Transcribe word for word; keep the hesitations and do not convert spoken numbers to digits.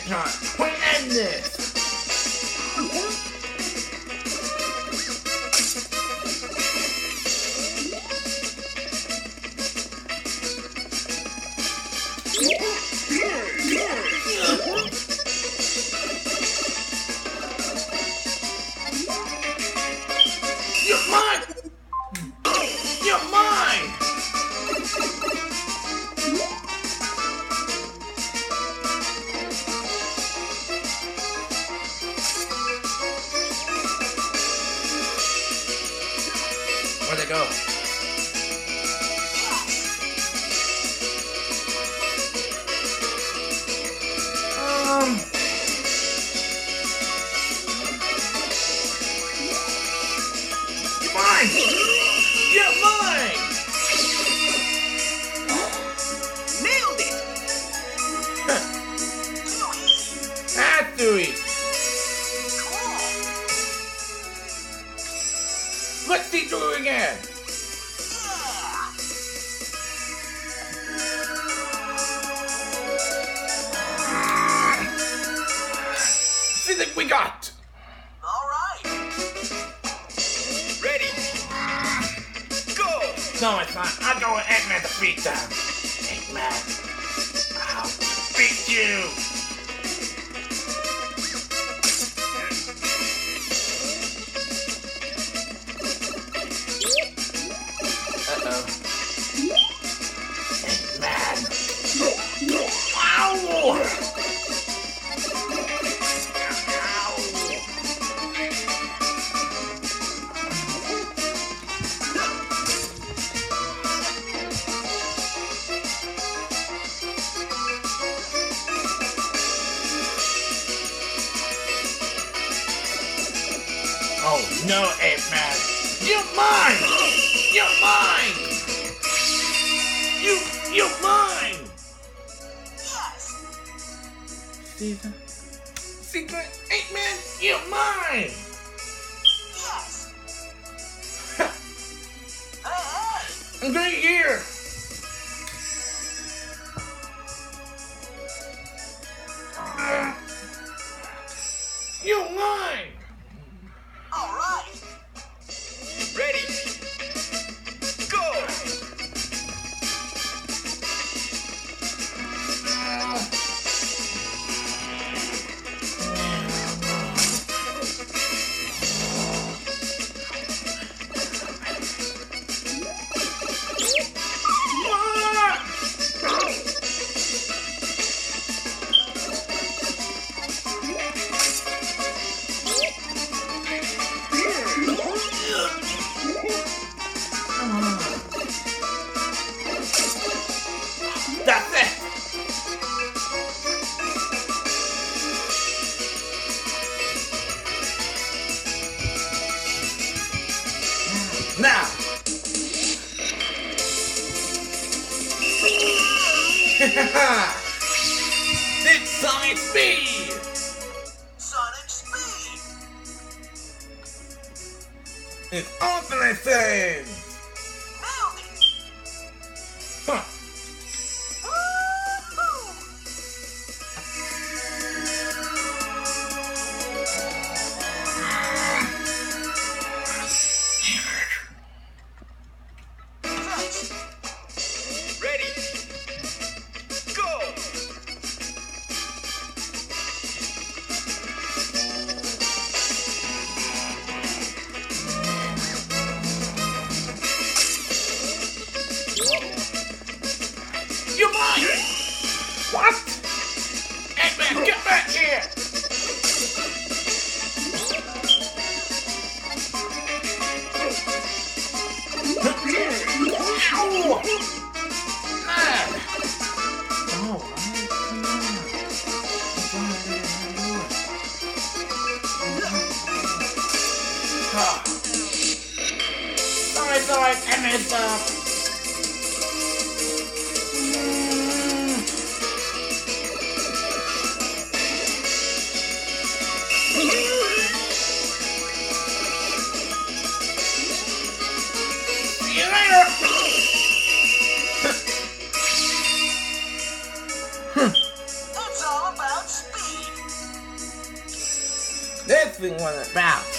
Alright, we end this. You're mine! You're mine! Where'd they go? Um... You're mine! You're mine! Nailed it! Hatsui! Let's see through it again! See what we got! Alright! Ready! Go! No, it's not. I'll go with Eggman to beat them. Eggman, I'll beat you! Uh-oh. Eggman! Ow! Oh no, Eggman! You're mine! You're mine! You, you're mine! Yes! Caesar? Secret Eggman, you're mine! Yes! Hey, hey! I'm right here! Uh, you're mine! Alright! Ready! Go! Uh, That's it! Now! This Sonic Speed! Sonic Speed! It's awesome! Nailed it! Huh. Woo-hoo! Thanks! Ready! Go! You're mine! What? Eggman, get back here! Ow! Man! Oh, ah. Sorry, sorry, I messed up. See you later! It's all about speed! thing was about.